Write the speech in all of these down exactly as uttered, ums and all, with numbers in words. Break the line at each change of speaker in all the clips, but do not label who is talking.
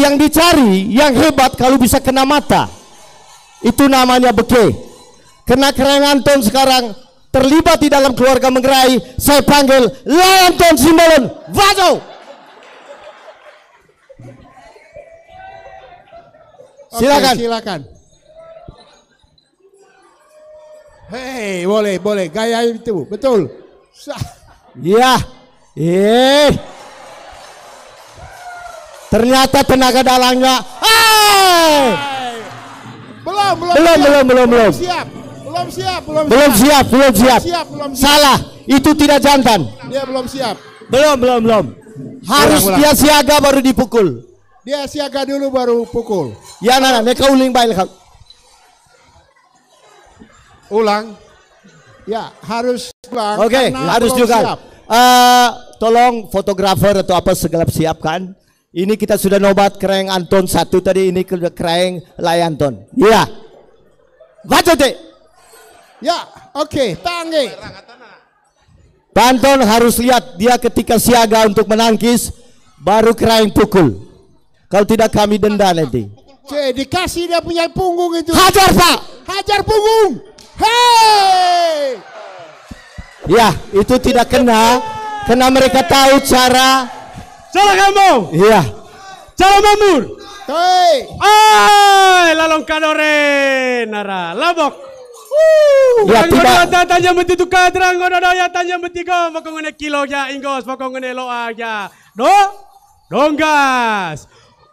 yang dicari, yang hebat kalau bisa kena mata. Itu namanya beke. Karena Kreng Anton sekarang terlibat di dalam keluarga Manggarai, saya panggil Layanton Simbolon Vajo. Silakan.
Oke, silakan. Hei, boleh, boleh. Gaya itu, betul.
Iya. Eh. Ternyata tenaga dalangnya. Hey!
Belum, belum,
belum, belum, belum, belum.
Siap. Belum siap, belum,
belum siap. siap, belum siap.
siap, belum siap.
Salah, itu tidak jantan.
Dia belum siap.
Belum, belum, belum. Harus ulang, dia ulang. Siaga baru dipukul.
Dia siaga dulu baru pukul.
Ya, nana, mereka uling baik.
Ulang. Ya, harus ulang.
Oke, okay, harus juga. Uh, tolong fotografer atau apa segala siapkan. Ini kita sudah nobat Kreng Anton satu tadi, ini Kreng Layanton. Iya. Baca deh.
Ya, oke, okay, tangge.
Panton harus lihat dia ketika siaga untuk menangkis, baru Kreng pukul. Kalau tidak kami denda nanti.
Cek, dikasih dia punya punggung itu.
Hajar Pak.
Hajar punggung. Hei.
Ya, itu tidak kena, karena mereka tahu cara.
Salah kamu.
Iya.
Cara mamur.
Hei.
Ay, lalong kadore nara labok.
Ya tidak.
Tanya mesti tu kadrang ngono ya tanya mesti go makongene kilo ya ingos makongene lo aja. Do? Donggas.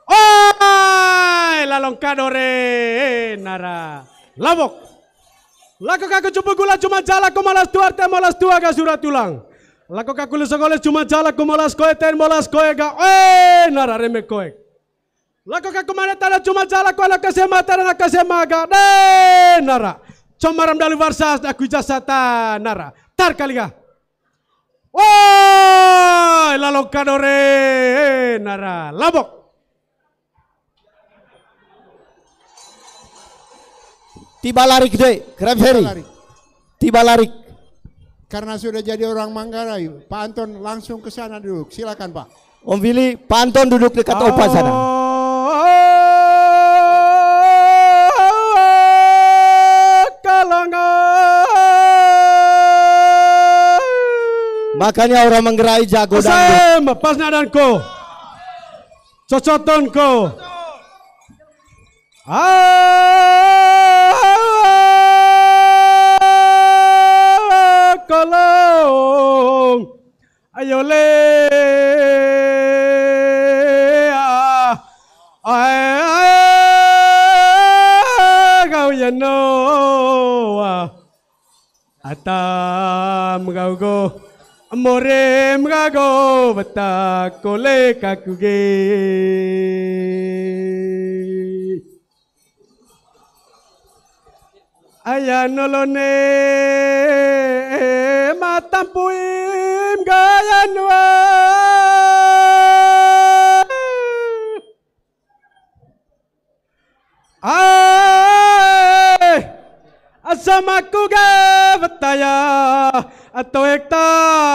Ay, lalong kadore nara labok. Lako kaku cupu gula cuma jala ko malas tuarte malas tua ga surat tulang. Lako kaku lesogoles cuma jala ko malas koe ten malas koe ga eh nara reme koe. Lako kaku mana tana cuma jala ko ala kasema tana kasema ga de nara. Comaram dalu varsas aku jasata nara. Tar kaliga. Woi lalok kadore nara labok.
Tiba larik deh, Krem Ferry. Tiba larik.
Karena sudah jadi orang Manggarai, Pak Anton langsung ke sana duduk. Silakan Pak.
Om Willy, Pak Anton duduk dekat oh. Opa sana. Makanya orang Manggarai jago dangdut.
Pas nadanku, cocotonku. Ah, kolong, ayo le, ah, ah, kau ya no, atam kau go. Amore mgago batakole kakuge. Ayanolone matampuim gayanwa. Ay asamaku ga bataya. Atau ekta,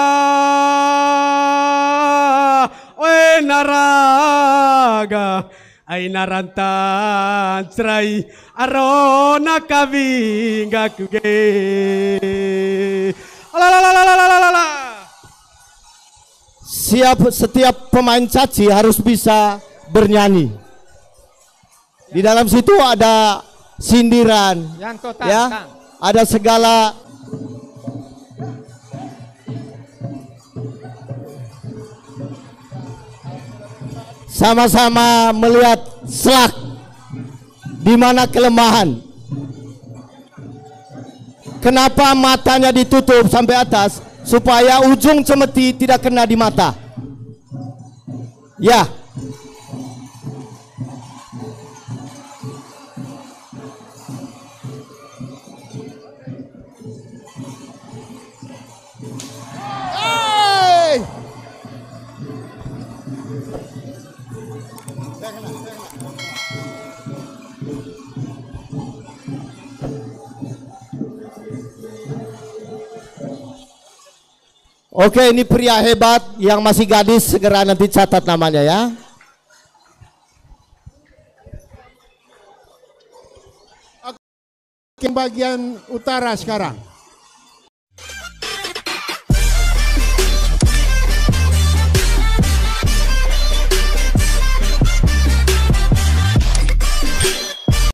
oi naraga, ay narantan serai, arona kavi ngakuge. Lalalalalalala.
Siap setiap pemain caci harus bisa bernyanyi. Di dalam situ ada sindiran, ya, ada segala. Sama-sama melihat selak di mana kelemahan. Kenapa matanya ditutup sampai atas supaya ujung cemeti tidak kena di mata. Ya. Oke, ini pria hebat yang masih gadis, segera nanti catat namanya ya.
ke bagian utara sekarang.